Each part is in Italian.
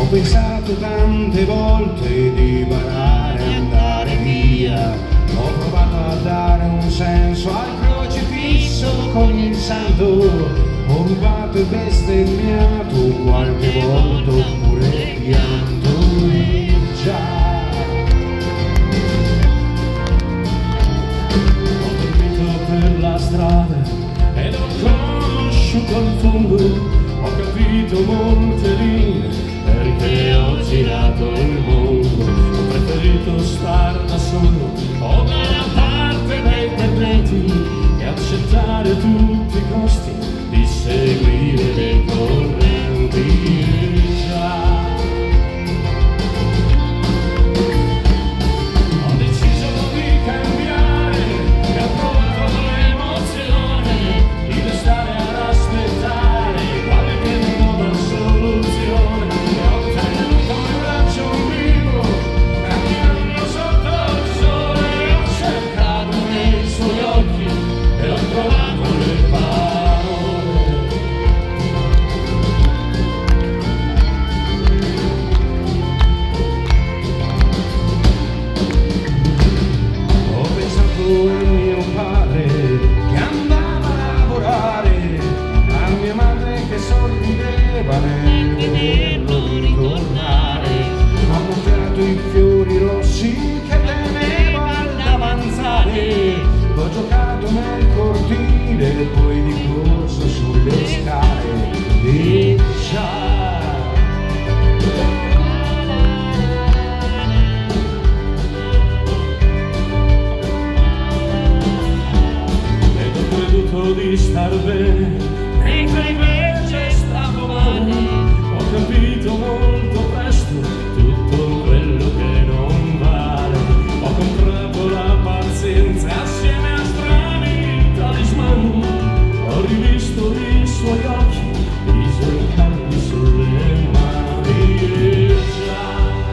Ho pensato tante volte di barare e andare via, ho provato a dare un senso al crocifisso con il santo, ho rubato e bestemmiato qualche volta oppure pianto e già. Ho dormito per la strada ed ho conosciuto il fondo, ho capito molte linee perché ho girato il mondo, ho preferito star da solo o dalla parte dei perdenti e accettare a tutti i costi di seguire le correnti. Già ho deciso di cambiare e ho provato l'emozione di restare ad aspettare qualche nuova soluzione. Mio padre che andava a lavorare, a mia madre che sorrideva nel vederlo ritornare, ho montato i fiori rossi che teneva al davanzale, ho giocato nel cortile e poi di corso sulle scale e già. Di star bene, mentre invece stavo male, ho capito molto presto tutto quello che non vale, ho comprato la pazienza assieme a strani talismani, ho rivisto i suoi occhi, i suoi calli sulle mani e già.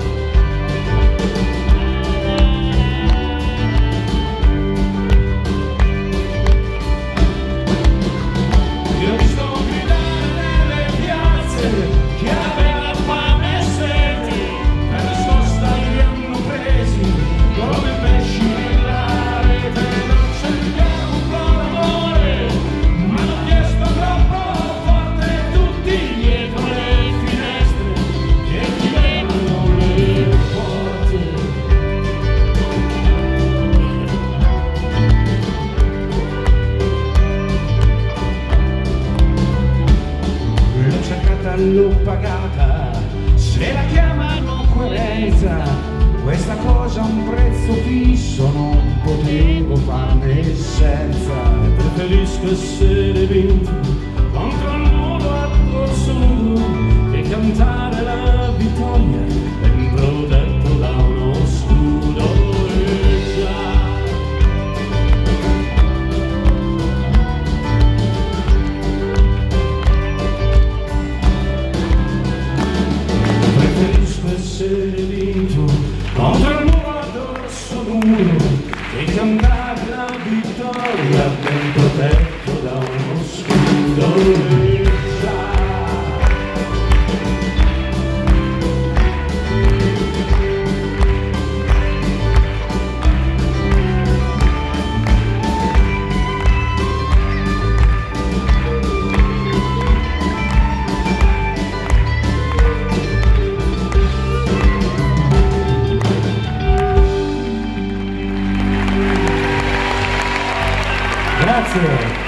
Che aveva fame e sete, per risposta li hanno presi come pesci nella rete. Non cercavo un po' d'amore, ma hanno chiesto troppo forte, tutti dietro le finestre che chiudevano le porte. L'ho cercata, l'ho pagata, se la chiamano coerenza, questa cosa ha un prezzo fisso, non potevo farne senza. Preferisco essere vinto contro il muro a corso nudo che cantare la vittoria ben protetto da uno scudo. E già essere vinto contro il muro addosso duro e cantare la vittoria ben protetto da uno scudo. E già grazie.